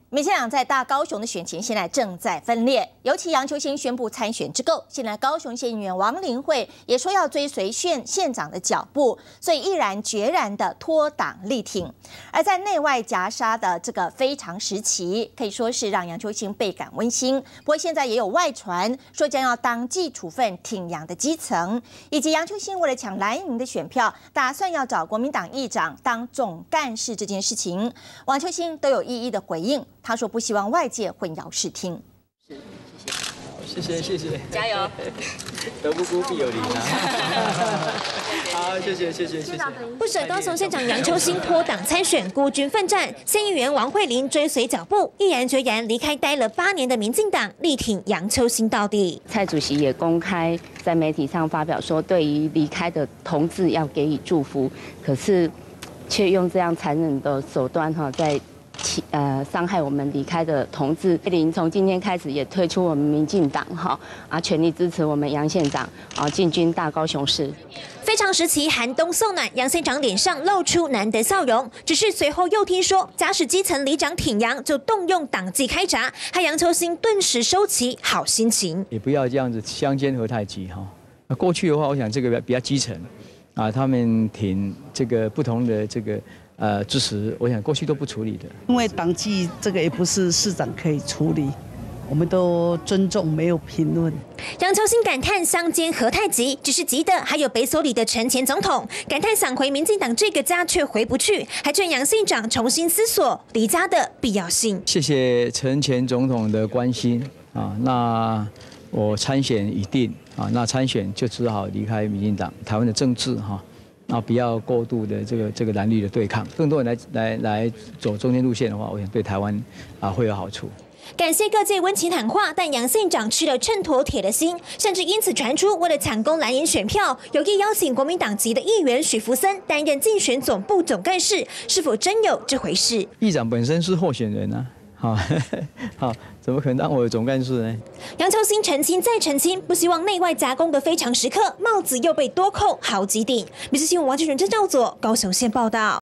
民进党在大高雄的选情现在正在分裂，尤其杨秋兴宣布参选之后，现在高雄县议员王林慧也说要追随县长的脚步，所以毅然决然的脱党力挺。而在内外夹杀的这个非常时期，可以说是让杨秋兴倍感温馨。不过现在也有外传说将要当季处分挺杨的基层，以及杨秋兴为了抢蓝营的选票，打算要找国民党议长当总干事这件事情，王秋兴都有一一的回应。他说不希望外界混淆视听。 谢谢， 加油！ 德不孤必有邻啊！好，谢谢。 不舍高雄县长杨秋兴脱党参选，孤军奋战，县议员王慧玲追随脚步，毅然决然离开待了8年的民进党，力挺杨秋兴到底。 蔡主席也公开在媒体上发表说，对于离开的同志要给予祝福，可是却用这样残忍的手段在伤害我们离开的同志。慧玲从今天开始也退出我们民进党全力支持我们杨县长进军大高雄市。 非常时期寒冬送暖，杨县长脸上露出难得笑容。只是随后又听说，假使基层里长挺杨，就动用党纪开闸，害杨秋兴顿时收起好心情。 也不要这样子相煎何太急那过去的话，我想这个比较基层他们挺这个不同的这个。支持，我想过去都不处理的， 因为党纪这个也不是市长可以处理，我们都尊重，没有评论。 杨秋兴感叹相煎何太急，只是急的还有北所里的陈前总统，感叹想回民进党这个家却回不去，还劝杨县长重新思索离家的必要性。 谢谢陈前总统的关心那我参选已定那参选就只好离开民进党，台湾的政治不要过度的这个蓝绿的对抗，更多人来走中间路线的话，我想对台湾会有好处。 感谢各界温情喊话，但杨县长吃了秤砣铁了心，甚至因此传出为了抢攻蓝营选票，有意邀请国民党籍的议员许福森担任竞选总部总干事，是否真有这回事？ 议长本身是候选人好，怎么可能当我的总干事呢？ 杨秋兴澄清再澄清，不希望内外夹攻的非常时刻，帽子又被多扣好几顶。民视新闻王志纯、郑兆佐高雄县报道。